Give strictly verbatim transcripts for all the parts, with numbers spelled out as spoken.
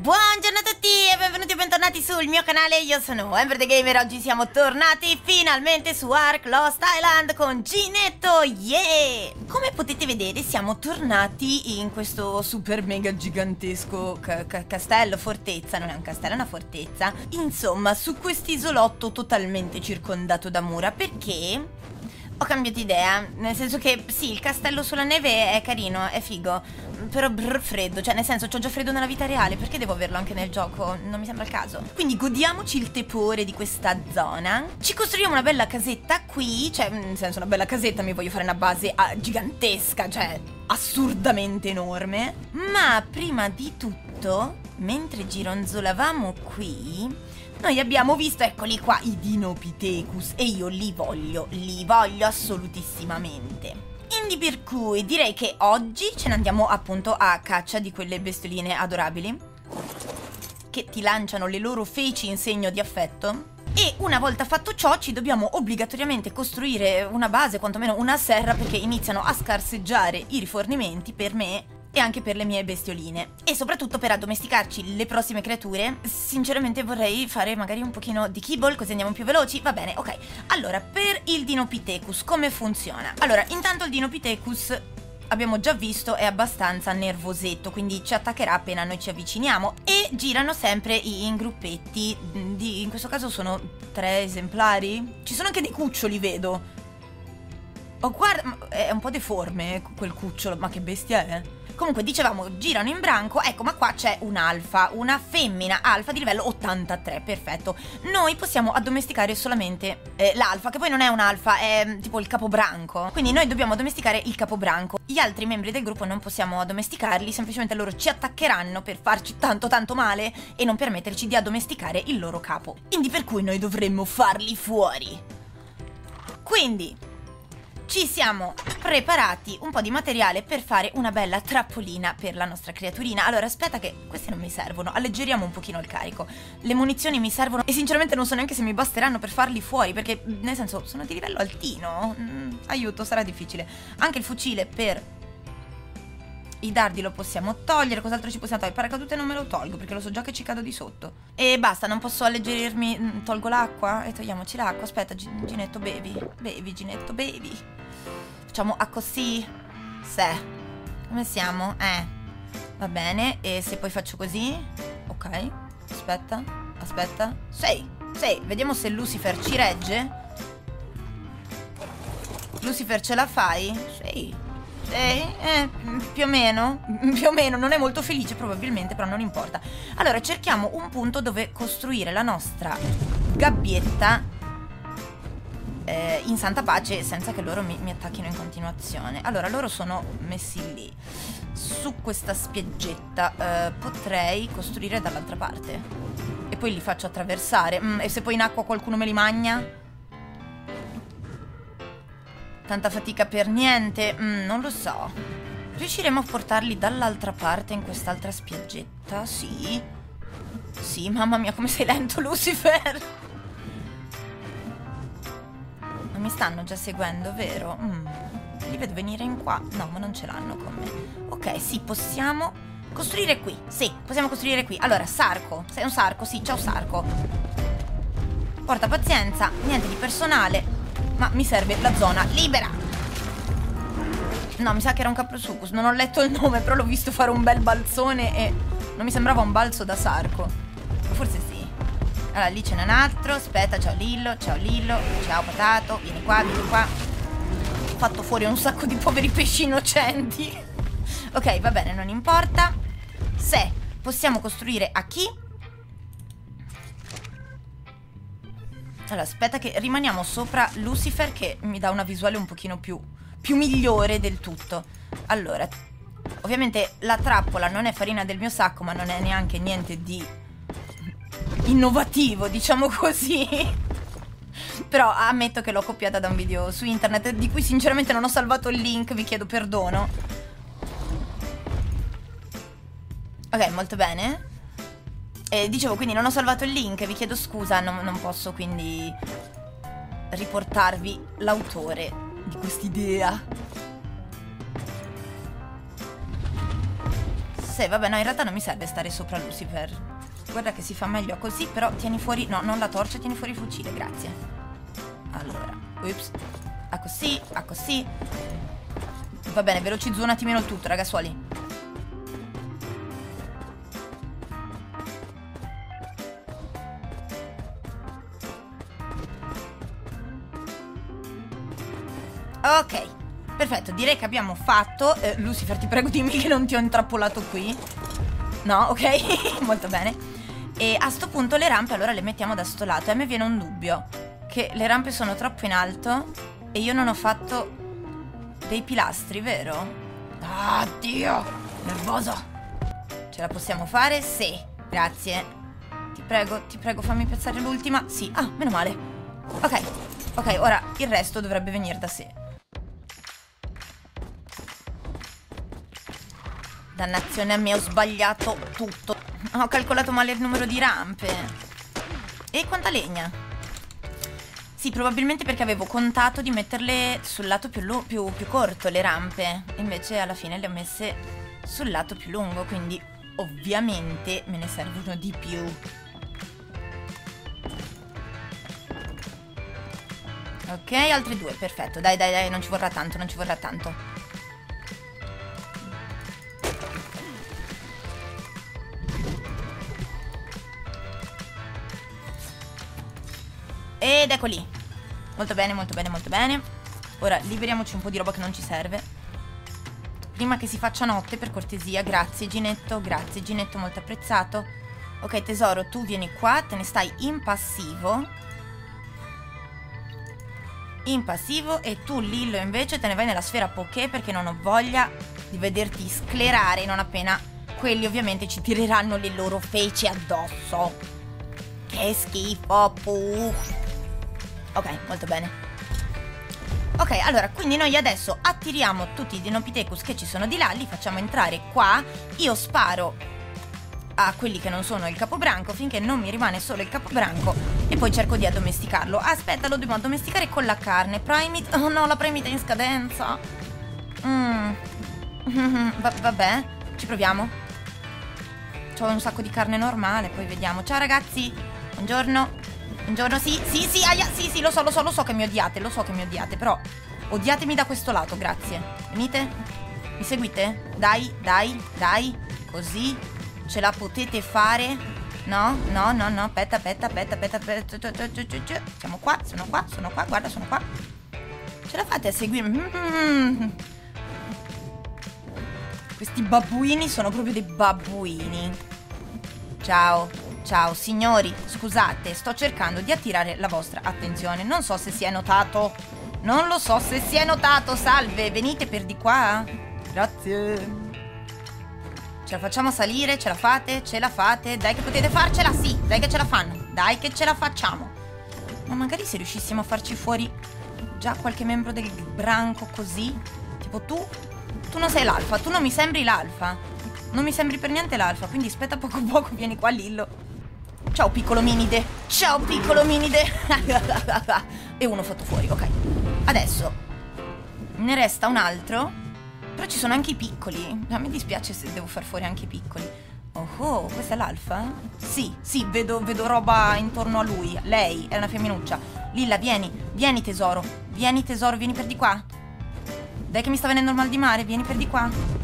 Buongiorno a tutti e benvenuti e bentornati sul mio canale. Io sono Ember the Gamer. Oggi siamo tornati finalmente su Ark Lost Island con Ginetto, yeah! Come potete vedere siamo tornati in questo super mega gigantesco ca ca castello, fortezza. Non è un castello, è una fortezza. Insomma, su quest'isolotto totalmente circondato da mura. Perché ho cambiato idea, nel senso che sì, il castello sulla neve è carino, è figo, però brr, freddo, cioè nel senso c'ho già freddo nella vita reale, perché devo averlo anche nel gioco? Non mi sembra il caso. Quindi godiamoci il tepore di questa zona. Ci costruiamo una bella casetta qui, cioè nel senso una bella casetta, mi voglio fare una base ah, gigantesca, cioè assurdamente enorme. Ma prima di tutto, mentre gironzolavamo qui, noi abbiamo visto, eccoli qua, i Dinopithecus e io li voglio, li voglio assolutissimamente. Quindi per cui direi che oggi ce ne andiamo appunto a caccia di quelle bestioline adorabili che ti lanciano le loro feci in segno di affetto. E una volta fatto ciò ci dobbiamo obbligatoriamente costruire una base, quantomeno una serra, perché iniziano a scarseggiare i rifornimenti per me e anche per le mie bestioline. E soprattutto per addomesticarci le prossime creature, sinceramente vorrei fare magari un pochino di kibble, così andiamo più veloci. Va bene, ok. Allora, per il Dinopithecus come funziona? Allora, intanto il Dinopithecus, abbiamo già visto, è abbastanza nervosetto, quindi ci attaccherà appena noi ci avviciniamo. E girano sempre in gruppetti, di, in questo caso sono tre esemplari. Ci sono anche dei cuccioli, vedo. Oh, guarda, è un po' deforme quel cucciolo, ma che bestia è? Comunque, dicevamo, girano in branco. Ecco, ma qua c'è un'alfa, una femmina alfa di livello ottantatré, perfetto. Noi possiamo addomesticare solamente eh, l'alfa, che poi non è un'alfa, è tipo il capobranco. Quindi noi dobbiamo addomesticare il capobranco. Gli altri membri del gruppo non possiamo addomesticarli, semplicemente loro ci attaccheranno per farci tanto tanto male e non permetterci di addomesticare il loro capo. Quindi per cui noi dovremmo farli fuori. Quindi ci siamo preparati un po' di materiale per fare una bella trappolina per la nostra creaturina. Allora, aspetta che queste non mi servono, alleggeriamo un pochino il carico. Le munizioni mi servono e sinceramente non so neanche se mi basteranno per farli fuori, perché nel senso sono di livello altino. mm, Aiuto, sarà difficile. Anche il fucile per i dardi lo possiamo togliere. Cos'altro ci possiamo togliere? Paracadute non me lo tolgo perché lo so già che ci cado di sotto. E basta, non posso alleggerirmi. Tolgo l'acqua e togliamoci l'acqua. Aspetta, Ginetto, bevi. Bevi, Ginetto, bevi. Facciamo a così. Se. Come siamo? Eh. Va bene. E se poi faccio così? Ok. Aspetta. Aspetta. Sei. Sei. Vediamo se Lucifer ci regge. Lucifer, ce la fai? Sei. Eh, eh, più o meno, più o meno, non è molto felice probabilmente, però non importa. Allora, cerchiamo un punto dove costruire la nostra gabbietta eh, in santa pace, senza che loro mi, mi attacchino in continuazione. Allora, loro sono messi lì, su questa spiaggetta. eh, Potrei costruire dall'altra parte e poi li faccio attraversare. mm, E se poi in acqua qualcuno me li magna? Tanta fatica per niente, mm, non lo so. Riusciremo a portarli dall'altra parte in quest'altra spiaggetta? Sì. Sì, mamma mia come sei lento, Lucifer. Non mi stanno già seguendo, vero? Mm. Li vedo venire in qua. No, ma non ce l'hanno con me. Ok, sì, possiamo costruire qui. Sì, possiamo costruire qui. Allora, Sarco. Sei un Sarco? Sì, ciao Sarco. Porta pazienza, niente di personale, ma mi serve la zona libera. No, mi sa che era un Caprosuchus. Non ho letto il nome, però l'ho visto fare un bel balzone e non mi sembrava un balzo da Sarco. Forse sì. Allora, lì ce n'è un altro. Aspetta, ciao Lillo, ciao Lillo. Ciao Patato, vieni qua, vieni qua. Ho fatto fuori un sacco di poveri pesci innocenti. Ok, va bene, non importa. Se possiamo costruire a chi? Allora, aspetta che rimaniamo sopra Lucifer, che mi dà una visuale un pochino più, più migliore del tutto. Allora, ovviamente la trappola non è farina del mio sacco, ma non è neanche niente di innovativo, diciamo così. Però ammetto che l'ho copiata da un video su internet, di cui sinceramente non ho salvato il link, vi chiedo perdono. Ok, molto bene. Eh, dicevo, quindi non ho salvato il link, vi chiedo scusa, non, non posso quindi riportarvi l'autore di quest'idea. Sì, vabbè, no, in realtà non mi serve stare sopra Lucifer. Guarda che si fa meglio così, però tieni fuori... No, non la torcia, tieni fuori il fucile, grazie. Allora, ups. A così, a così. Va bene, velocizzo un attimino il tutto, ragazzuoli. Ok, perfetto, direi che abbiamo fatto. eh, Lucifer, ti prego dimmi che non ti ho intrappolato qui. No, ok, molto bene. E a sto punto le rampe allora le mettiamo da sto lato. E a me viene un dubbio, che le rampe sono troppo in alto e io non ho fatto dei pilastri, vero? Ah, Dio, nervoso. Ce la possiamo fare? Sì, grazie. Ti prego, ti prego, fammi piazzare l'ultima. Sì, ah, meno male. Ok, ok, ora il resto dovrebbe venire da sé. Dannazione a me, ho sbagliato tutto. Ho calcolato male il numero di rampe. E quanta legna? Sì, probabilmente perché avevo contato di metterle sul lato più, più, più corto, le rampe. Invece alla fine le ho messe sul lato più lungo, quindi ovviamente me ne servono di più. Ok, altre due, perfetto. Dai, dai, dai, non ci vorrà tanto, non ci vorrà tanto. Ed ecco lì. Molto bene, molto bene, molto bene. Ora liberiamoci un po' di roba che non ci serve. Prima che si faccia notte, per cortesia. Grazie Ginetto, grazie Ginetto, molto apprezzato. Ok tesoro, tu vieni qua, te ne stai in passivo. In passivo. E tu Lillo invece te ne vai nella sfera Poké, perché non ho voglia di vederti sclerare non appena quelli ovviamente ci tireranno le loro feci addosso. Che schifo, puh. Ok, molto bene. Ok, allora, quindi noi adesso attiriamo tutti i Dinopithecus che ci sono di là, li facciamo entrare qua. Io sparo a quelli che non sono il capobranco finché non mi rimane solo il capobranco e poi cerco di addomesticarlo. Aspetta, lo dobbiamo addomesticare con la carne. Primate... Oh no, la Primate è in scadenza. Mm. Va vabbè, ci proviamo. C'ho un sacco di carne normale, poi vediamo. Ciao ragazzi, buongiorno. Buongiorno, sì, sì, sì, aia, sì, sì, lo so, lo so, lo so che mi odiate, lo so che mi odiate, però odiatemi da questo lato, grazie. Venite? Mi seguite? Dai, dai, dai, così ce la potete fare? No, no, no, no, aspetta, aspetta, aspetta, aspetta, aspetta. Siamo qua, sono qua, sono qua, guarda, sono qua. Ce la fate a seguirmi? Mm-hmm. Questi babbuini sono proprio dei babbuini. Ciao. Ciao signori, scusate, sto cercando di attirare la vostra attenzione. Non so se si è notato. Non lo so se si è notato. Salve, venite per di qua. Grazie. Ce la facciamo salire? Ce la fate? Ce la fate? Dai che potete farcela? Sì, dai che ce la fanno. Dai che ce la facciamo. Ma magari se riuscissimo a farci fuori già qualche membro del branco così. Tipo tu. Tu non sei l'alfa, tu non mi sembri l'alfa. Non mi sembri per niente l'alfa, quindi aspetta poco poco, vieni qua Lillo. Ciao piccolo minide. Ciao piccolo minide. E uno fatto fuori, ok. Adesso ne resta un altro. Però ci sono anche i piccoli. A me dispiace se devo far fuori anche i piccoli. Oh oh, questa è l'alfa? Sì, sì, vedo, vedo roba intorno a lui. Lei è una femminuccia. Lilla, vieni, vieni tesoro. Vieni tesoro, vieni per di qua. Dai che mi sta venendo il mal di mare, vieni per di qua.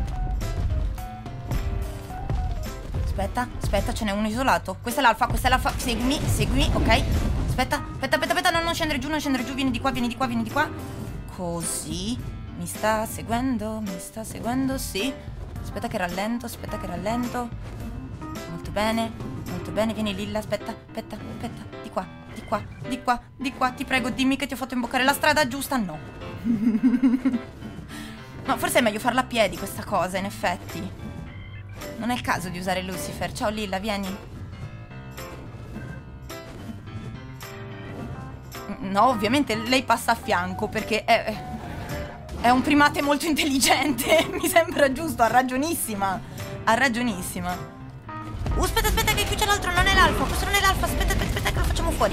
Aspetta, aspetta, ce n'è uno isolato. Questa è l'alfa, questa è l'alfa. Seguimi, seguimi, ok. Aspetta, aspetta, aspetta, aspetta, no, non scendere giù, non scendere giù. Vieni di qua, vieni di qua, vieni di qua. Così. Mi sta seguendo, mi sta seguendo, sì. Aspetta che rallento, aspetta che rallento. Molto bene, molto bene. Vieni Lilla, aspetta, aspetta, aspetta. Di qua, di qua, di qua, di qua. Ti prego, dimmi che ti ho fatto imboccare la strada giusta. No. No, forse è meglio farla a piedi questa cosa, in effetti. Non è il caso di usare Lucifer. Ciao Lilla, vieni. No, ovviamente lei passa a fianco perché è, è un primate molto intelligente. Mi sembra giusto, ha ragionissima. Ha ragionissima. Uh, aspetta, aspetta che qui c'è l'altro, non è l'alfa. Questo non è l'alfa, aspetta, aspetta, aspetta che lo facciamo fuori.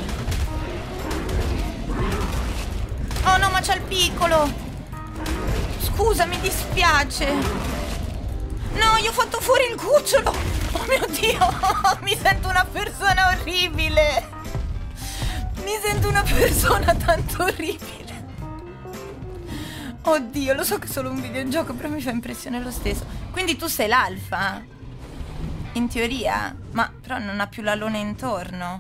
Oh no, ma c'è il piccolo. Scusa, mi dispiace. No, io ho fatto fuori il cucciolo. Oh mio Dio, mi sento una persona orribile. Mi sento una persona tanto orribile. Oddio, lo so che è solo un videogioco, però mi fa impressione lo stesso. Quindi tu sei l'alfa? In teoria? Ma però non ha più l'alone intorno.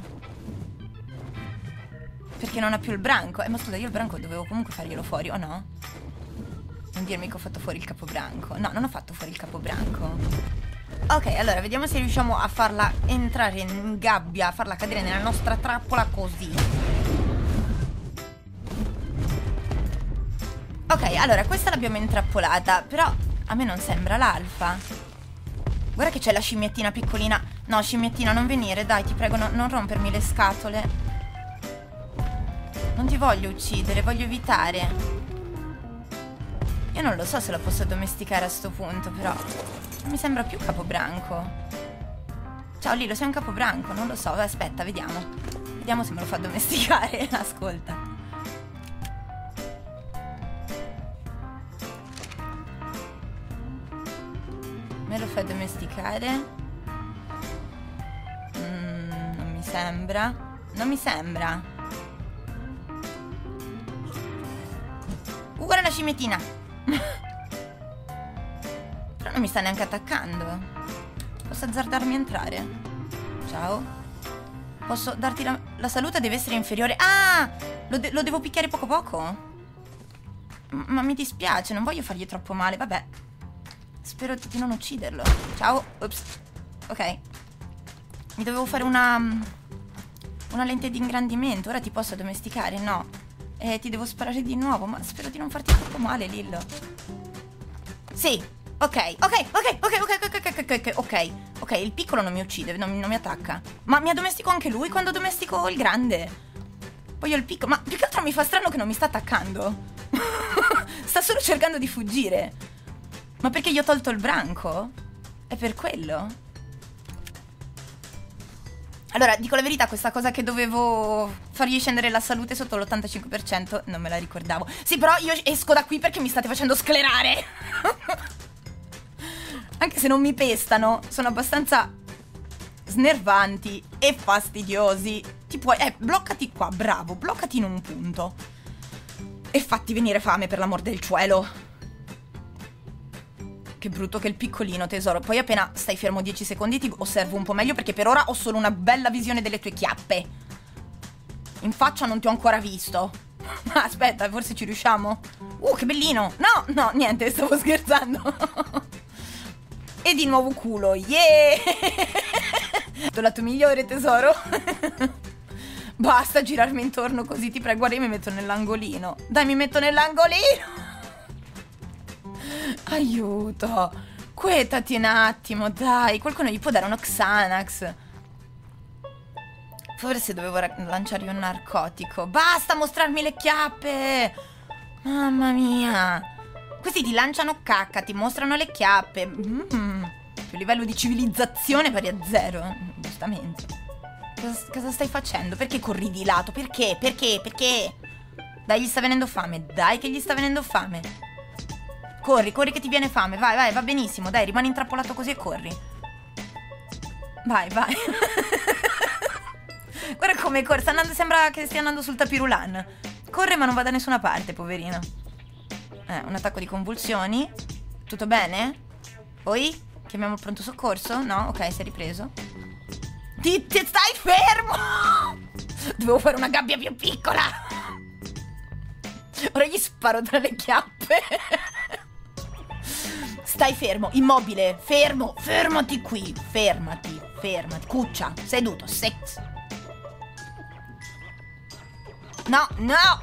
Perché non ha più il branco. Eh, ma scusa, io il branco dovevo comunque farglielo fuori, o no? Non dirmi che ho fatto fuori il capobranco. No, non ho fatto fuori il capobranco. Ok, allora, vediamo se riusciamo a farla entrare in gabbia, a farla cadere nella nostra trappola così. Ok, allora, questa l'abbiamo intrappolata, però a me non sembra l'alfa. Guarda che c'è la scimmiettina piccolina. No, scimmiettina, non venire, dai, ti prego, no, non rompermi le scatole. Non ti voglio uccidere, voglio evitare. Io non lo so se lo posso domesticare a sto punto, però non mi sembra più capobranco. Ciao Lilo, sei un capobranco? Non lo so, aspetta, vediamo. Vediamo se me lo fa domesticare. Ascolta. Me lo fa domesticare? Mm, non mi sembra. Non mi sembra. Uh, guarda la scimmiettina. Però non mi sta neanche attaccando. Posso azzardarmi a entrare? Ciao. Posso darti la, la salute deve essere inferiore. Ah! Lo, de lo devo picchiare poco poco? M ma mi dispiace, non voglio fargli troppo male. Vabbè. Spero di non ucciderlo. Ciao. Ups. Ok. Mi dovevo fare una Una lente di ingrandimento. Ora ti posso domesticare? No. Eh, ti devo sparare di nuovo, ma spero di non farti troppo male, Lillo. Sì, ok, ok, ok, ok, ok, ok, ok, ok, ok, ok, il piccolo non mi uccide, non, non mi attacca. Ma mi addomestico anche lui quando domestico il grande. Poi io il piccolo, ma più che altro mi fa strano che non mi sta attaccando. Sta solo cercando di fuggire. Ma perché gli ho tolto il branco? È per quello? Allora, dico la verità, questa cosa che dovevo fargli scendere la salute sotto l'ottantacinque per cento non me la ricordavo. Sì, però io esco da qui perché mi state facendo sclerare. Anche se non mi pestano, sono abbastanza snervanti e fastidiosi. Ti puoi... Eh, bloccati qua, bravo, bloccati in un punto. E fatti venire fame, per l'amor del cielo. Che brutto che il piccolino, tesoro. Poi appena stai fermo dieci secondi ti osservo un po' meglio, perché per ora ho solo una bella visione delle tue chiappe. In faccia non ti ho ancora visto. Ma aspetta, forse ci riusciamo? Uh, che bellino. No, no, niente, stavo scherzando. E di nuovo culo, yeah. T'ho lato migliore, tesoro. Basta girarmi intorno così, ti prego. Guarda, io mi metto nell'angolino. Dai, mi metto nell'angolino. Aiuto, quietati un attimo, dai. Qualcuno gli può dare uno Xanax? Forse dovevo lanciargli un narcotico. Basta mostrarmi le chiappe. Mamma mia. Questi ti lanciano cacca, ti mostrano le chiappe. mm. Più livello di civilizzazione pari a zero. Giustamente. Cosa, cosa stai facendo? Perché corri di lato? Perché? Perché? Perché? Dai, gli sta venendo fame. Dai che gli sta venendo fame. Corri, corri che ti viene fame. Vai, vai, va benissimo. Dai, rimani intrappolato così e corri. Vai, vai. Guarda come corre. Sta andando, sembra che stia andando sul tapirulan. Corre ma non va da nessuna parte, poverino. Eh, un attacco di convulsioni. Tutto bene? Poi? Chiamiamo il pronto soccorso? No? Ok, si è ripreso. Ti, ti stai fermo! Dovevo fare una gabbia più piccola. Ora gli sparo tra le chiappe. Stai fermo, immobile, fermo, fermati qui, fermati, fermati, cuccia, seduto, sex. No, no.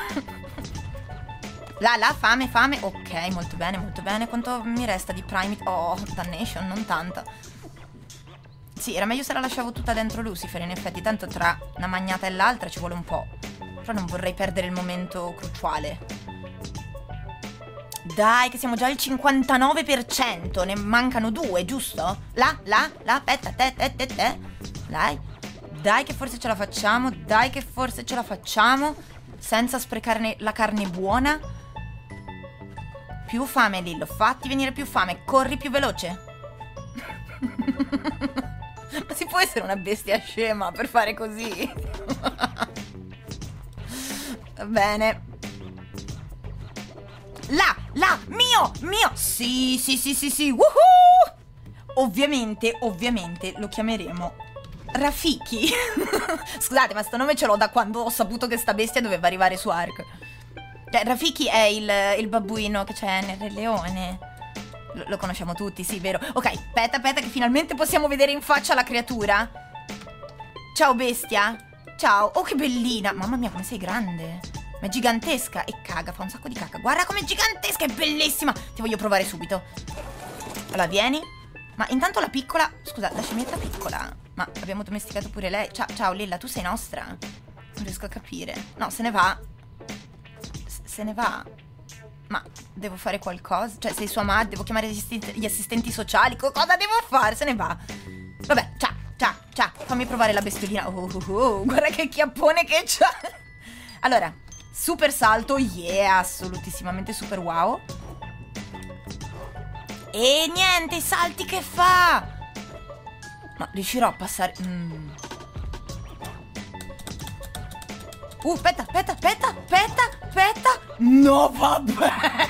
Là, là, fame, fame, ok, molto bene, molto bene. Quanto mi resta di Primate? Oh, Damnation, non tanto. Sì, era meglio se la lasciavo tutta dentro Lucifer, in effetti, tanto tra una magnata e l'altra ci vuole un po'. Però non vorrei perdere il momento cruciale. Dai, che siamo già al cinquantanove per cento. Ne mancano due, giusto? Là, là, là, aspetta, te, te, te, te. Dai, dai che forse ce la facciamo. Dai che forse ce la facciamo. Senza sprecare la carne buona. Più fame, Lillo, fatti venire più fame. Corri più veloce. Ma si può essere una bestia scema per fare così? Va bene. Là, là, mio, mio. Sì, sì, sì, sì, sì. Woohoo! Ovviamente, ovviamente lo chiameremo Rafiki. Scusate, ma sto nome ce l'ho da quando ho saputo che sta bestia doveva arrivare su Ark. Cioè, Rafiki è il, il babbuino che c'è nel Re Leone. Lo, lo conosciamo tutti, sì, vero? Ok, aspetta, aspetta che finalmente possiamo vedere in faccia la creatura. Ciao bestia. Ciao. Oh, che bellina. Mamma mia, come sei grande. Ma è gigantesca e caga, fa un sacco di caca. Guarda com'è gigantesca, è bellissima. Ti voglio provare subito. Allora, vieni. Ma intanto la piccola... Scusa, la scimmietta piccola. Ma abbiamo domesticato pure lei. Ciao, ciao Lilla, tu sei nostra? Non riesco a capire. No, se ne va. S se ne va. Ma devo fare qualcosa? Cioè, sei sua madre, devo chiamare gli assistenti, gli assistenti sociali. Cosa devo fare? Se ne va. Vabbè, ciao, ciao, ciao. Fammi provare la bestiolina. Oh, oh, oh, guarda che chiappone che c'ha. Allora, super salto. Yeah, assolutissimamente super wow. E niente, i salti che fa. Ma riuscirò a passare... Mm. Uh, aspetta, aspetta, aspetta, aspetta, aspetta. No, vabbè.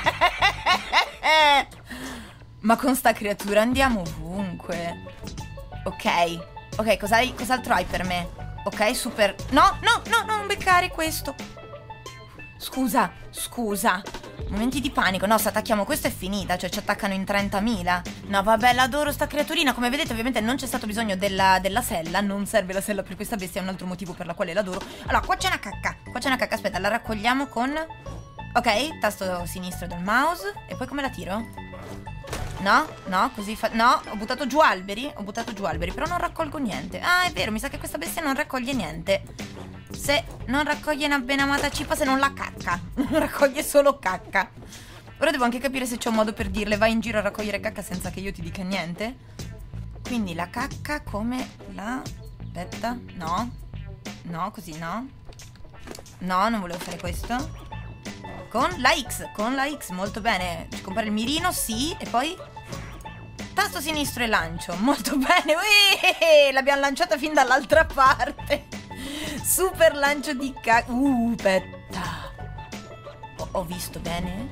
Ma con sta creatura andiamo ovunque. Ok, ok, cos'hai, cos'altro hai per me? Ok, super... No, no, no, non beccare questo. Scusa, scusa. Momenti di panico. No, se attacchiamo questo è finita. Cioè ci attaccano in trentamila. No, vabbè, l'adoro sta creaturina. Come vedete ovviamente non c'è stato bisogno della, della sella. Non serve la sella per questa bestia. È un altro motivo per la quale l'adoro. Allora, qua c'è una cacca. Qua c'è una cacca. Aspetta, la raccogliamo con... Ok, tasto sinistro del mouse. E poi come la tiro? No, no, così fa... No, ho buttato giù alberi. Ho buttato giù alberi, però non raccolgo niente. Ah, è vero, mi sa che questa bestia non raccoglie niente. Se non raccoglie una ben amata cipa, se non la cacca. Non raccoglie solo cacca. Ora devo anche capire se c'è un modo per dirle vai in giro a raccogliere cacca senza che io ti dica niente. Quindi la cacca come la... Aspetta, no. No, così no. No, non volevo fare questo. Con la X, con la X, molto bene. Ci compare il mirino, sì. E poi tasto sinistro e lancio. Molto bene. L'abbiamo lanciata fin dall'altra parte. Super lancio di cacca. Uh, aspetta. Ho, ho visto bene?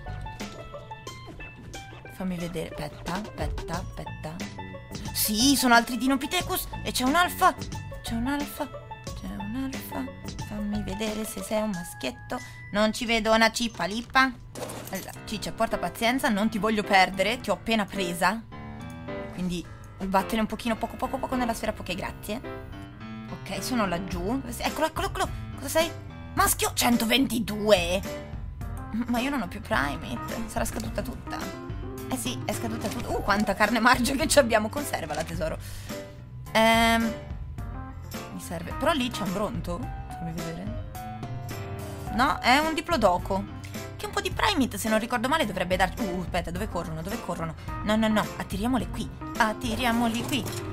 Fammi vedere. Aspetta, aspetta, aspetta. Sì, sono altri Dinopithecus. E c'è un alfa. C'è un alfa. C'è un alfa. Fammi vedere se sei un maschietto. Non ci vedo una cippa lippa. Allora, Ciccia, porta pazienza. Non ti voglio perdere. Ti ho appena presa. Quindi vattene un pochino, poco poco poco nella sfera. Ok, grazie. Ok, sono laggiù. Eccolo, eccolo, eccolo. Cosa sei? Maschio centoventidue. Ma io non ho più Primate. Sarà scaduta tutta. Eh sì, è scaduta tutta. Uh, quanta carne marcia che ci abbiamo. Conservala, tesoro. Ehm Mi serve. Però lì c'è un bronto. Fammi vedere. No, è un diplodoco. Che un po' di Primate, se non ricordo male, dovrebbe darci. Uh, aspetta, dove corrono? Dove corrono? No, no, no. Attiriamole qui. Attiriamoli qui.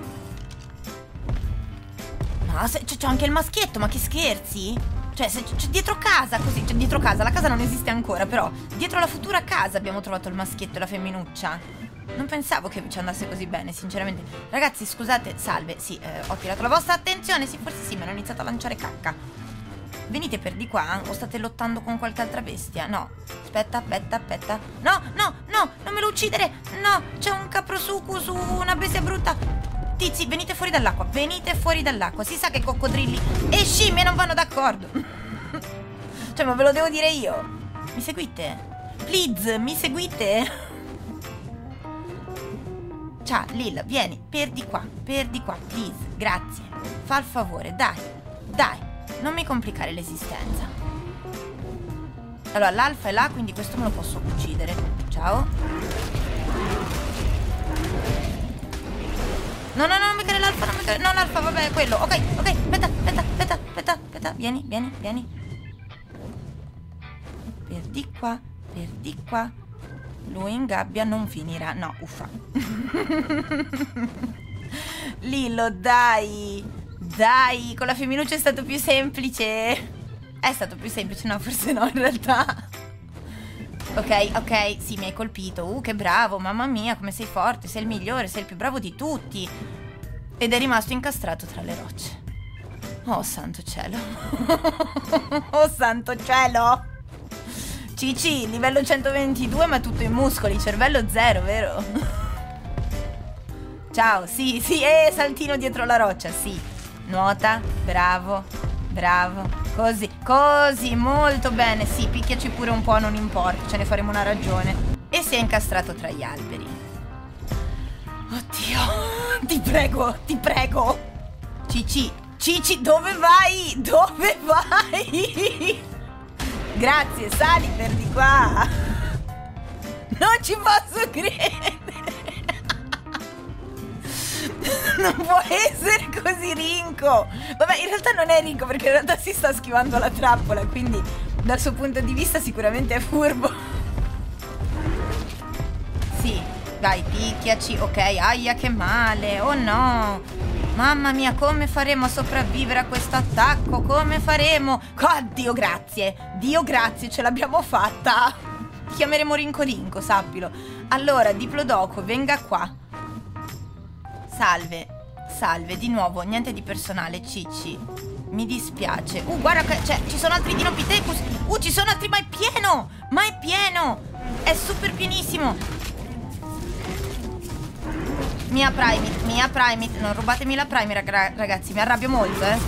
Ah, c'è anche il maschietto, ma che scherzi? Cioè, c'è dietro casa, così, cioè dietro casa, la casa non esiste ancora, però dietro la futura casa abbiamo trovato il maschietto e la femminuccia. Non pensavo che ci andasse così bene, sinceramente. Ragazzi, scusate, salve, sì, eh, ho tirato la vostra attenzione, sì, forse sì, mi hanno iniziato a lanciare cacca. Venite per di qua, o state lottando con qualche altra bestia? No, aspetta, aspetta, aspetta. No, no, no, non me lo uccidere, no, c'è un caprosuku su una bestia brutta. Tizi, venite fuori dall'acqua, venite fuori dall'acqua. Si sa che coccodrilli e scimmie non vanno d'accordo. Cioè, ma ve lo devo dire io? Mi seguite? Please, mi seguite? Ciao, Lilla, vieni, per di qua, per di qua, please, grazie. Fa il favore, dai, dai, non mi complicare l'esistenza. Allora, l'alfa è là, quindi questo me lo posso uccidere. Ciao. No, no, no, non mi cade l'alfa, non mi cade... No, l'alfa, vabbè, è quello. Ok, ok, aspetta, aspetta, aspetta, aspetta, aspetta. Vieni, vieni, vieni. Per di qua, per di qua. Lui in gabbia non finirà. No, uffa. Lillo, dai. Dai, con la femminuccia è stato più semplice. È stato più semplice, no, forse no, in realtà. Ok, ok, sì, mi hai colpito. Uh, che bravo, mamma mia, come sei forte. Sei il migliore, sei il più bravo di tutti. Ed è rimasto incastrato tra le rocce. Oh, santo cielo. Oh, santo cielo. Cici, livello centoventidue, ma tutto in muscoli. Cervello zero, vero? Ciao, sì, sì, eh, saltino dietro la roccia, sì. Nuota, bravo, bravo. Così, così, molto bene. Sì, picchiaci pure un po', non importa, ce ne faremo una ragione. E si è incastrato tra gli alberi. Oddio, ti prego, ti prego. Cici, Cici, dove vai? Dove vai? Grazie, sali per di qua. Non ci posso credere. Non può essere così rinco. Vabbè, in realtà non è rinco, perché in realtà si sta schivando la trappola, quindi dal suo punto di vista sicuramente è furbo. Sì, dai, picchiaci. Ok, aia, che male. Oh no. Mamma mia, come faremo a sopravvivere a questo attacco? Come faremo? Oh, Dio grazie. Dio grazie, ce l'abbiamo fatta. Chiameremo Rinco Rinco, sappilo. Allora, Diplodoco, venga qua. Salve, salve, di nuovo, niente di personale, Cici. Mi dispiace. Uh, guarda che, cioè, ci sono altri Dinopithecus. Uh, ci sono altri, ma è pieno. Ma è pieno. È super pienissimo. Mia Primate, mia Primate. Non rubatemi la Primate, ragazzi, mi arrabbio molto, eh.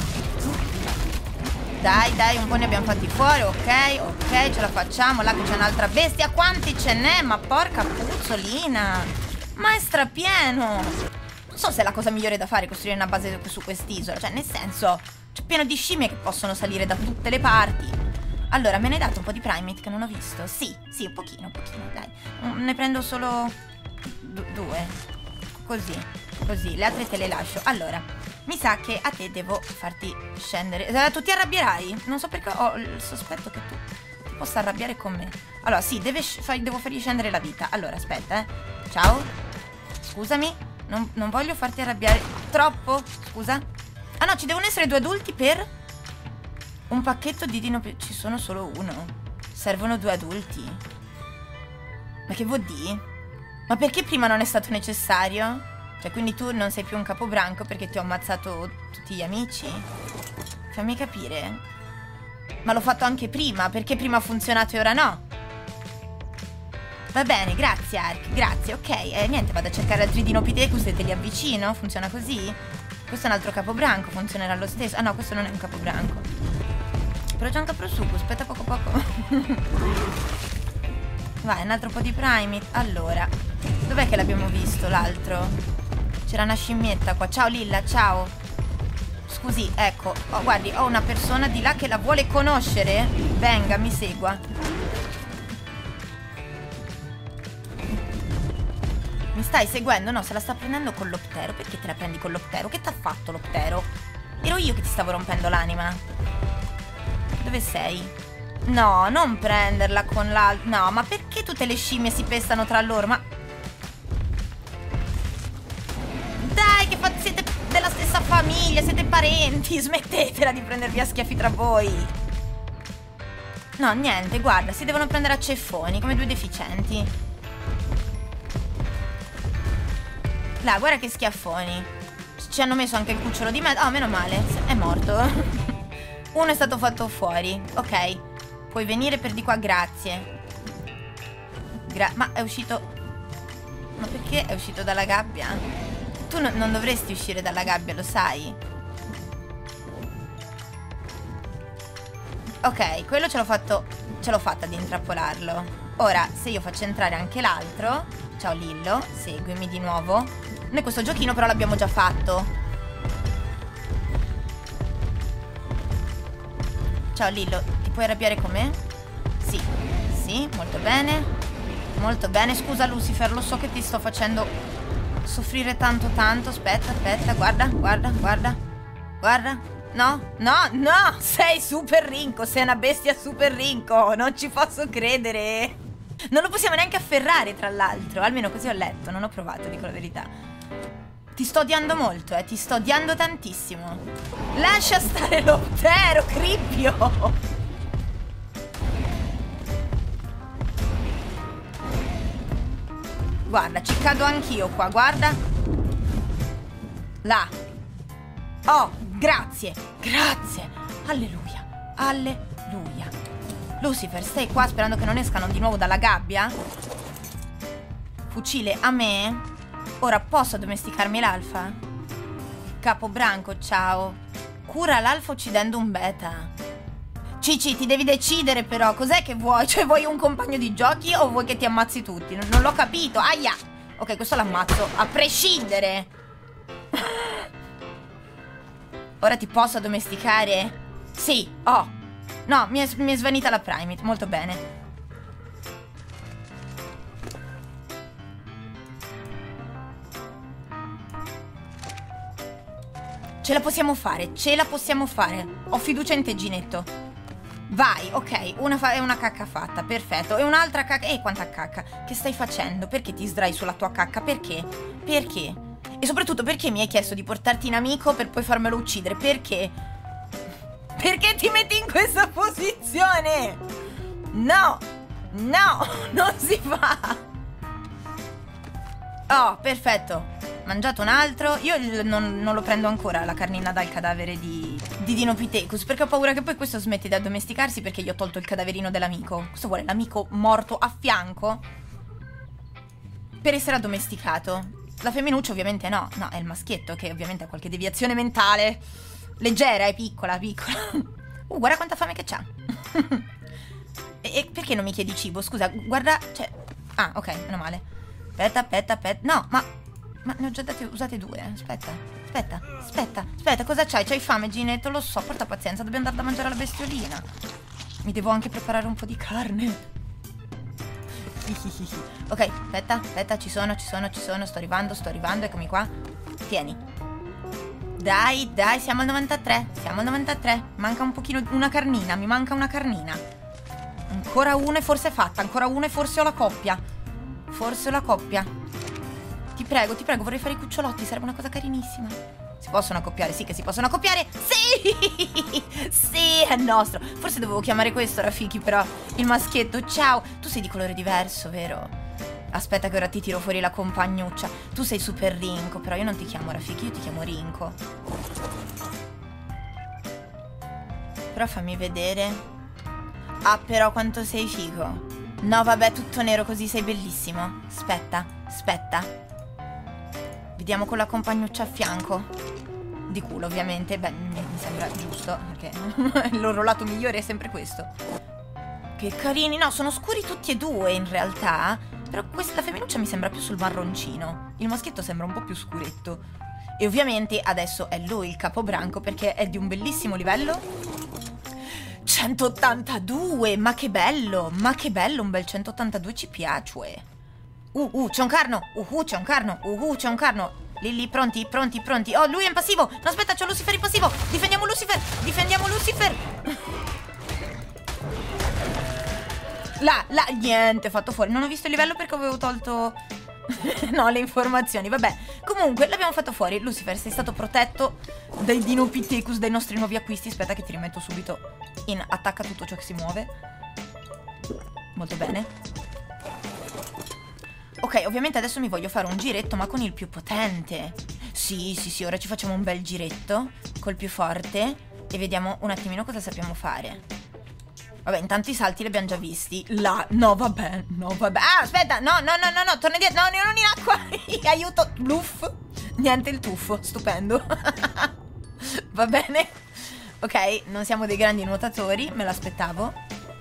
Dai, dai, un po' ne abbiamo fatti fuori, ok, ok, ce la facciamo. Là che c'è un'altra bestia. Quanti ce n'è? Ma porca puzzolina. Ma è strapieno. Non so se è la cosa migliore da fare costruire una base su quest'isola. Cioè, nel senso, c'è pieno di scimmie che possono salire da tutte le parti. Allora, me ne hai dato un po' di Primate che non ho visto? Sì, sì, un pochino, un pochino, dai. Ne prendo solo due. Così, così, le altre te le lascio. Allora, mi sa che a te devo farti scendere. eh, Tu ti arrabbierai? Non so perché ho il sospetto che tu ti possa arrabbiare con me. Allora, sì, deve fai, devo fargli scendere la vita. Allora, aspetta, eh. Ciao. Scusami. Non, non voglio farti arrabbiare troppo. Scusa. Ah no, ci devono essere due adulti per un pacchetto di dino. Ci sono solo uno. Servono due adulti. Ma che vuol dire? Ma perché prima non è stato necessario? Cioè, quindi tu non sei più un capobranco perché ti ho ammazzato tutti gli amici? Fammi capire. Ma l'ho fatto anche prima. Perché prima ha funzionato e ora no? Va bene, grazie Ark, grazie, ok. Eh, niente, vado a cercare altri Dinopithecus e te li avvicino. Funziona così? Questo è un altro capobranco, funzionerà lo stesso. Ah no, questo non è un capobranco. Però c'è un caprosuco, aspetta poco poco. Vai, un altro po' di Primate. Allora, dov'è che l'abbiamo visto l'altro? C'era una scimmietta qua. Ciao Lilla, ciao. Scusi, ecco, oh, guardi, ho una persona di là che la vuole conoscere. Venga, mi segua. Mi stai seguendo? No, se la sta prendendo con l'Optero. Perché te la prendi con l'Optero? Che t'ha fatto l'Optero? Ero io che ti stavo rompendo l'anima. Dove sei? No, non prenderla con l'altro. No, ma perché tutte le scimmie si pestano tra loro? Ma dai, che fate? Siete della stessa famiglia, siete parenti. Smettetela di prendervi a schiaffi tra voi. No, niente, guarda, si devono prendere a ceffoni come due deficienti. Là, guarda che schiaffoni. Ci hanno messo anche il cucciolo di mezzo. Oh, meno male, è morto. Uno è stato fatto fuori. Ok, puoi venire per di qua, grazie. Gra Ma è uscito... Ma perché è uscito dalla gabbia? Tu no non dovresti uscire dalla gabbia, lo sai. Ok, quello ce l'ho fatto... Ce l'ho fatta di intrappolarlo. Ora, se io faccio entrare anche l'altro... Ciao Lillo, seguimi di nuovo. Noi questo giochino però l'abbiamo già fatto. Ciao Lillo, ti puoi arrabbiare con me? Sì, sì, molto bene. Molto bene, scusa Lucifer, lo so che ti sto facendo soffrire tanto tanto. Aspetta, aspetta, guarda, guarda, guarda. Guarda, no, no, no. Sei super rinco, sei una bestia super rinco. Non ci posso credere. Non lo possiamo neanche afferrare, tra l'altro. Almeno così ho letto, non ho provato, dico la verità. Ti sto odiando molto, eh, ti sto odiando tantissimo. Lascia stare l'Optero, Crippio. Guarda, ci cado anch'io qua, guarda. Là. Oh, grazie. Grazie. Alleluia. Alleluia. Lucifer, stai qua sperando che non escano di nuovo dalla gabbia? Fucile a me? Ora posso domesticarmi l'alfa? Capobranco, ciao. Cura l'alfa uccidendo un beta. Cici, ti devi decidere però, cos'è che vuoi? Cioè, vuoi un compagno di giochi o vuoi che ti ammazzi tutti? Non, non l'ho capito, aia! Ok, questo l'ammazzo, a prescindere! Ora ti posso domesticare? Sì, oh! No, mi è, mi è svanita la Primate, molto bene. Ce la possiamo fare, ce la possiamo fare. Ho fiducia in te, Ginetto. Vai, ok, una fa è una cacca fatta, perfetto. E un'altra cacca. Ehi, quanta cacca. Che stai facendo? Perché ti sdrai sulla tua cacca? Perché? Perché? E soprattutto perché mi hai chiesto di portarti in amico per poi farmelo uccidere? Perché? Perché ti metti in questa posizione? No, no, non si fa. Oh, perfetto. Mangiato un altro. Io non, non lo prendo ancora la carnina dal cadavere di, di Dinopithecus, perché ho paura che poi questo smetti di addomesticarsi, perché gli ho tolto il cadaverino dell'amico. Questo vuole l'amico morto a fianco per essere addomesticato. La femminuccia ovviamente no. No, è il maschietto che ovviamente ha qualche deviazione mentale. Leggera, è piccola, piccola. Uh, guarda quanta fame che c'ha. e, e perché non mi chiedi cibo? Scusa, guarda, cioè... Ah, ok, meno male. Aspetta, aspetta, aspetta. No, ma... Ma ne ho già date, usate due. Aspetta, aspetta, aspetta, aspetta. Cosa c'hai? C'hai fame, Ginetto? Lo so, porta pazienza. Dobbiamo andare da mangiare alla bestiolina. Mi devo anche preparare un po' di carne. Ok, aspetta, aspetta. Ci sono, ci sono, ci sono. Sto arrivando, sto arrivando. Eccomi qua. Tieni. Dai, dai, siamo al novantatré. Siamo al novantatré. Manca un pochino, una carnina. Mi manca una carnina. Ancora una e forse è fatta. Ancora una e forse ho la coppia. Forse ho la coppia. Ti prego, ti prego, vorrei fare i cucciolotti, sarebbe una cosa carinissima. Si possono accoppiare, sì che si possono accoppiare. Sì, sì, è nostro. Forse dovevo chiamare questo Rafiki, però il maschietto, ciao. Tu sei di colore diverso, vero? Aspetta che ora ti tiro fuori la compagnuccia. Tu sei super Rinco, però io non ti chiamo Rafiki, io ti chiamo Rinco. Però fammi vedere. Ah, però quanto sei figo. No, vabbè, tutto nero così sei bellissimo. Aspetta, aspetta. Vediamo con la compagnuccia a fianco. Di culo, ovviamente. Beh, mi sembra giusto, perché il loro lato migliore è sempre questo. Che carini. No, sono scuri tutti e due in realtà. Però questa femminuccia mi sembra più sul marroncino. Il maschietto sembra un po' più scuretto. E ovviamente adesso è lui il capobranco, perché è di un bellissimo livello. centottantadue. Ma che bello. Ma che bello, un bel centottantadue ci piace. Uh, uh, c'è un carno. Uh, uh, c'è un carno. Uh, uh, c'è un carno. Lì, lì, pronti, pronti, pronti. Oh, lui è in passivo. No, aspetta, c'ho Lucifer in passivo. Difendiamo Lucifer. Difendiamo Lucifer. Là, là, niente, fatto fuori. Non ho visto il livello perché avevo tolto... no, le informazioni, vabbè. Comunque, l'abbiamo fatto fuori. Lucifer, sei stato protetto dai Dinopithecus, dai nostri nuovi acquisti. Aspetta che ti rimetto subito in attacca tutto ciò che si muove. Molto bene. Ok, ovviamente adesso mi voglio fare un giretto, ma con il più potente. Sì, sì, sì, ora ci facciamo un bel giretto col più forte e vediamo un attimino cosa sappiamo fare. Vabbè, intanto i salti li abbiamo già visti. Là, no, vabbè, no, vabbè. Ah, aspetta, no, no, no, no, no, torna indietro. No, non in acqua. Aiuto, bluff. Niente il tuffo, stupendo. Va bene. Ok, non siamo dei grandi nuotatori, me l'aspettavo.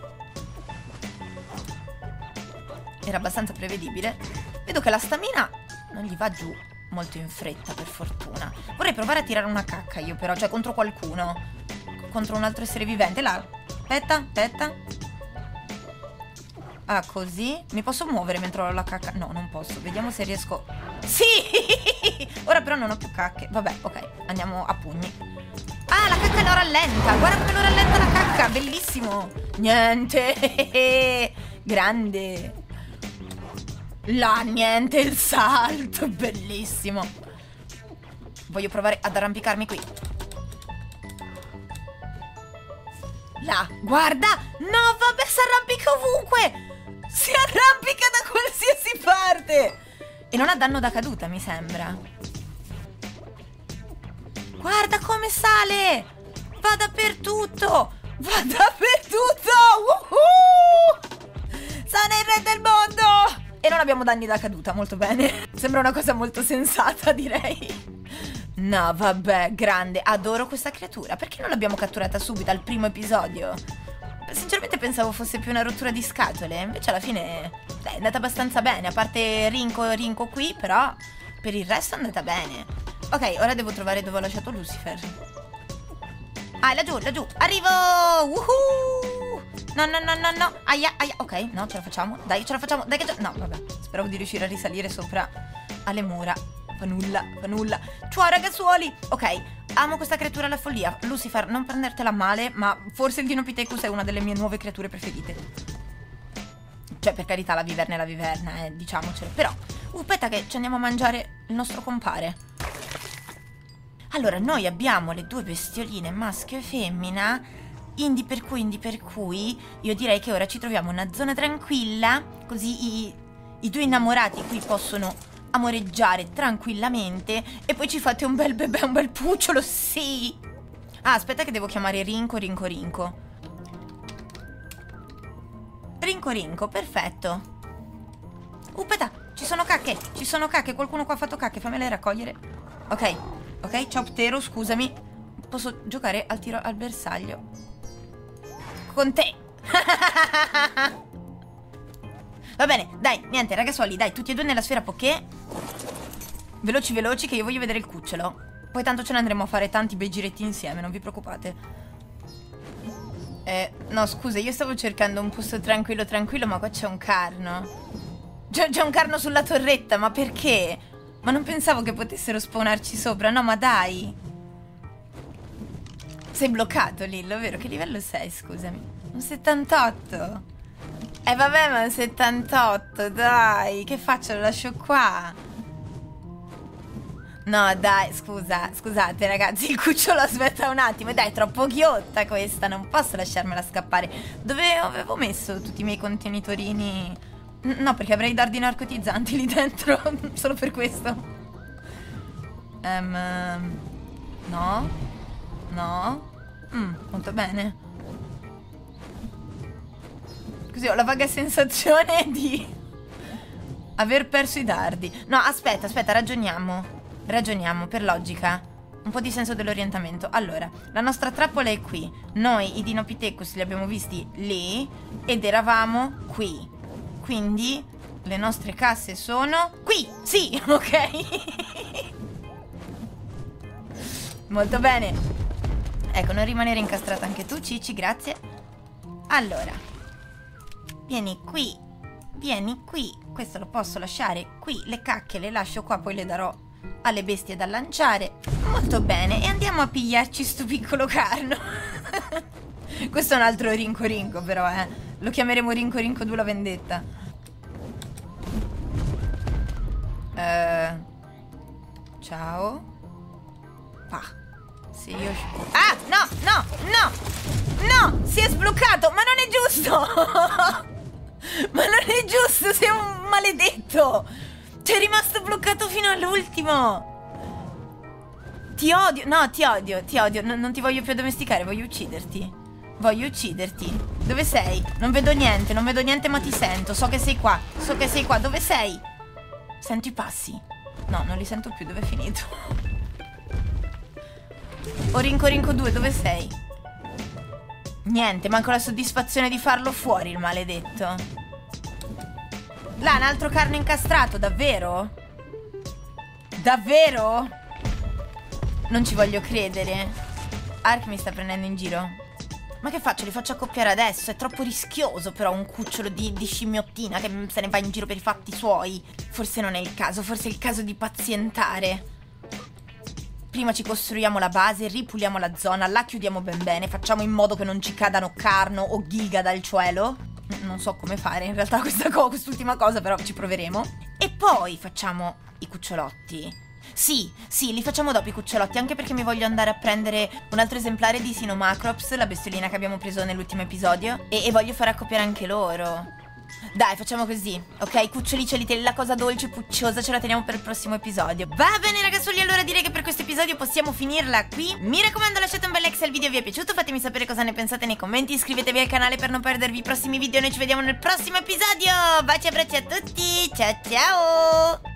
Era abbastanza prevedibile. Vedo che la stamina non gli va giù molto in fretta, per fortuna. Vorrei provare a tirare una cacca io però, cioè contro qualcuno. Contro un altro essere vivente. Là, aspetta, aspetta. Ah, così. Mi posso muovere mentre ho la cacca? No, non posso. Vediamo se riesco. Sì! Ora però non ho più cacche. Vabbè, ok, andiamo a pugni. Ah, la cacca lo rallenta. Guarda come lo rallenta la cacca. Bellissimo. Niente. Grande. Là, niente, il salto, bellissimo. Voglio provare ad arrampicarmi qui. Là, guarda. No, vabbè, si arrampica ovunque. Si arrampica da qualsiasi parte. E non ha danno da caduta, mi sembra. Guarda come sale! Va dappertutto! Va dappertutto! Woohoo! Sono il re del mondo! E non abbiamo danni da caduta, molto bene. Sembra una cosa molto sensata, direi. No, vabbè, grande. Adoro questa creatura. Perché non l'abbiamo catturata subito al primo episodio? Sinceramente pensavo fosse più una rottura di scatole. Invece alla fine dai, è andata abbastanza bene. A parte Rinco, Rinco qui, però per il resto è andata bene. Ok, ora devo trovare dove ho lasciato Lucifer. Ah, è laggiù, laggiù. Arrivo! Woohoo! No, no, no, no, no. Aia, aia. Ok, no, ce la facciamo. Dai, ce la facciamo. Dai che ce... No, vabbè. Speravo di riuscire a risalire sopra alle mura. Fa nulla, fa nulla. Ciao ragazzuoli. Ok, amo questa creatura alla follia. Lucifer, non prendertela male, ma forse il Dinopithecus è una delle mie nuove creature preferite. Cioè, per carità, la viverna è la viverna, eh, diciamocelo. Però, aspetta che ci andiamo a mangiare il nostro compare. Allora, noi abbiamo le due bestioline, maschio e femmina. Indi per cui, indi per cui, io direi che ora ci troviamo in una zona tranquilla. Così i, i due innamorati qui possono amoreggiare tranquillamente. E poi ci fate un bel bebè, un bel pucciolo, sì. Ah, aspetta che devo chiamare Rinco, Rinco, Rinco. Rinco, Rinco, perfetto. Aspetta, ci sono cacche, ci sono cacche. Qualcuno qua ha fatto cacche, fammele raccogliere. Ok, ok, ciao Ptero, scusami. Posso giocare al tiro al bersaglio con te. Va bene, dai, niente, ragazzuoli, dai, tutti e due nella sfera Poké. Veloci, veloci, che io voglio vedere il cucciolo. Poi tanto ce ne andremo a fare tanti bei giretti insieme, non vi preoccupate. Eh, no, scusa, io stavo cercando un posto tranquillo, tranquillo, ma qua c'è un carno. C'è un carno sulla torretta, ma perché? Ma non pensavo che potessero spawnarci sopra, no, ma dai. Sei bloccato, Lillo, vero? Che livello sei, scusami? Un settantotto. Eh vabbè, ma un settantotto, dai. Che faccio? Lo lascio qua? No, dai, scusa, scusate ragazzi, il cucciolo aspetta un attimo. Dai, è troppo ghiotta questa, non posso lasciarmela scappare. Dove avevo messo tutti i miei contenitorini? No, perché avrei dardi narcotizzanti lì dentro, solo per questo. Um, no. No? Mm, molto bene. Così ho la vaga sensazione di aver perso i dardi. No, aspetta, aspetta, ragioniamo. Ragioniamo, per logica. Un po' di senso dell'orientamento. Allora, la nostra trappola è qui. Noi i Dinopithecus li abbiamo visti lì ed eravamo qui. Quindi le nostre casse sono qui. Sì, ok. Molto bene. Ecco, non rimanere incastrata anche tu, Cici, grazie. Allora, vieni qui, vieni qui. Questo lo posso lasciare qui. Le cacche le lascio qua, poi le darò alle bestie da lanciare. Molto bene, e andiamo a pigliarci sto piccolo carno. Questo è un altro Rinco Rinco, però, eh. Lo chiameremo Rinco Rinco due la vendetta. Uh, ciao. Pa. Se io... Ah, no, no, no, no, si è sbloccato, ma non è giusto. Ma non è giusto, sei un maledetto. Sei rimasto bloccato fino all'ultimo. Ti odio, no, ti odio, ti odio, non, non ti voglio più addomesticare, voglio ucciderti. Voglio ucciderti. Dove sei? Non vedo niente, non vedo niente ma ti sento, so che sei qua, so che sei qua, dove sei? Sento i passi. No, non li sento più, dove è finito? O Rinco Rinco due, dove sei? Niente, manco la soddisfazione di farlo fuori, il maledetto. Là, un altro carno incastrato, davvero? Davvero? Non ci voglio credere. Ark mi sta prendendo in giro. Ma che faccio? Li faccio accoppiare adesso? È troppo rischioso però un cucciolo di, di scimmiottina che se ne va in giro per i fatti suoi. Forse non è il caso, forse è il caso di pazientare. Prima ci costruiamo la base, ripuliamo la zona, la chiudiamo ben bene, facciamo in modo che non ci cadano carno o giga dal cielo. Non so come fare in realtà questa co quest'ultima cosa, però ci proveremo. E poi facciamo i cucciolotti. Sì, sì, li facciamo dopo i cucciolotti, anche perché mi voglio andare a prendere un altro esemplare di Sinomacrops, la bestiolina che abbiamo preso nell'ultimo episodio, e, e voglio far accoppiare anche loro. Dai, facciamo così, ok? Cuccioliccioli, la cosa dolce, pucciosa, ce la teniamo per il prossimo episodio. Va bene ragazzuoli, allora direi che per questo episodio possiamo finirla qui. Mi raccomando, lasciate un bel like se il video vi è piaciuto, fatemi sapere cosa ne pensate nei commenti, iscrivetevi al canale per non perdervi i prossimi video. Noi ci vediamo nel prossimo episodio. Baci e abbracci a tutti, ciao ciao!